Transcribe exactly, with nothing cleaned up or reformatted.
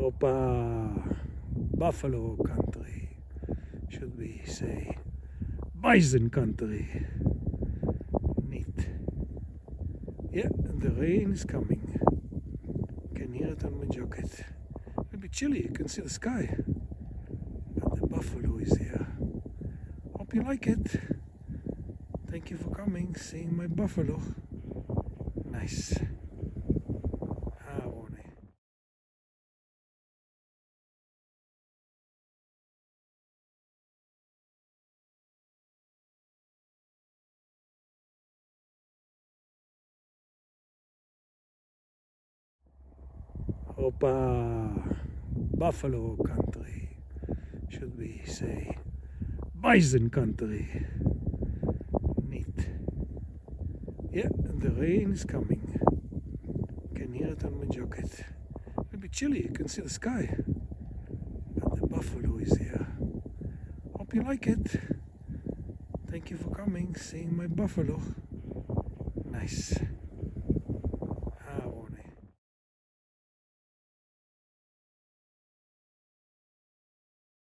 Opa, buffalo country, should we say bison country. Neat. Yeah, and the rain is coming. Can hear it on my jacket. It'll be chilly, you can see the sky. But the buffalo is here. Hope you like it. Thank you for coming, seeing my buffalo. Nice. Opa, buffalo country, should we say bison country. Neat. Yeah, and the rain is coming. Can hear it on my jacket. It'll be chilly, you can see the sky. But the buffalo is here. Hope you like it. Thank you for coming, seeing my buffalo. Nice.